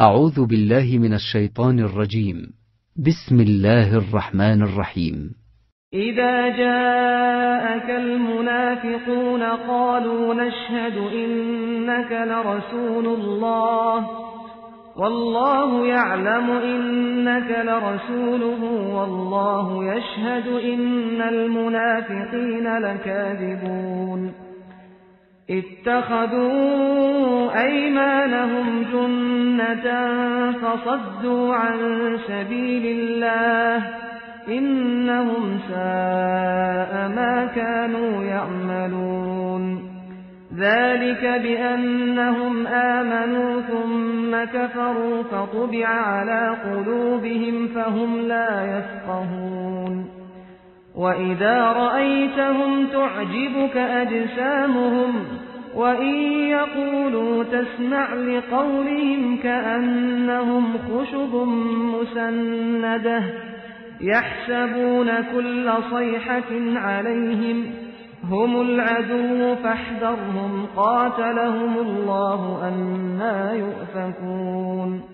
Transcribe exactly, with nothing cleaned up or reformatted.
أعوذ بالله من الشيطان الرجيم. بسم الله الرحمن الرحيم. إذا جاءك المنافقون قالوا نشهد إنك لرسول الله والله يعلم إنك لرسوله والله يشهد إن المنافقين لكاذبون اتخذوا أيمانهم جنة فصدوا عن سبيل الله إنهم ساء ما كانوا يعملون ذلك بأنهم آمنوا ثم كفروا فطبع على قلوبهم فهم لا يفقهون وإذا رأيتهم تعجبك أجسامهم وإن يقولوا تسمع لقولهم كأنهم خشب مسندة يحسبون كل صيحة عليهم هم العدو فاحذرهم قاتلهم الله أنى يؤفكون